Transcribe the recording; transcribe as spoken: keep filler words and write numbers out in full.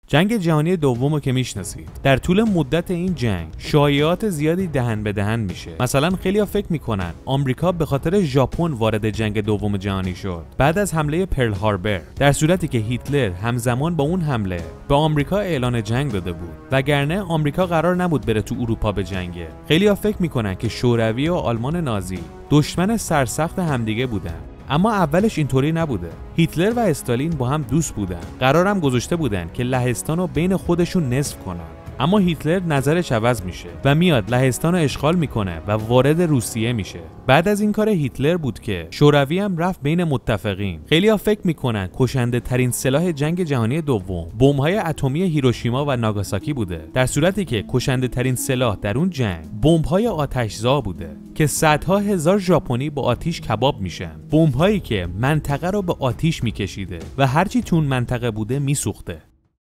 جنگ جهانی دوم که میشناسید، در طول مدت این جنگ شایعات زیادی دهن به دهن میشه. مثلا خیلی‌ها فکر میکنن آمریکا به خاطر ژاپن وارد جنگ دوم جهانی شد بعد از حمله پرل هاربر، در صورتی که هیتلر همزمان با اون حمله به آمریکا اعلان جنگ داده بود، وگرنه آمریکا قرار نبود بره تو اروپا بجنگه. خیلی‌ها فکر میکنن که شوروی و آلمان نازی دشمن سرسخت همدیگه بودن، اما اولش اینطوری نبوده. هیتلر و استالین با هم دوست بودن، قرارم گذاشته بودن که لهستان رو بین خودشون نصف کنن. اما هیتلر نظرش عوض میشه و میاد لهستان رو اشغال میکنه و وارد روسیه میشه. بعد از این کار هیتلر بود که شوروی هم رفت بین متفقین. خیلی‌ها فکر میکنن کشنده ترین سلاح جنگ جهانی دوم بمب‌های اتمی هیروشیما و ناگاساکی بوده، در صورتی که کشنده ترین سلاح در اون جنگ بمب‌های آتش‌زا بوده که صدها هزار ژاپنی با آتش کباب میشن. بمب‌هایی که منطقه رو به آتش میکشیده و هرچی تون منطقه بوده میسوخته.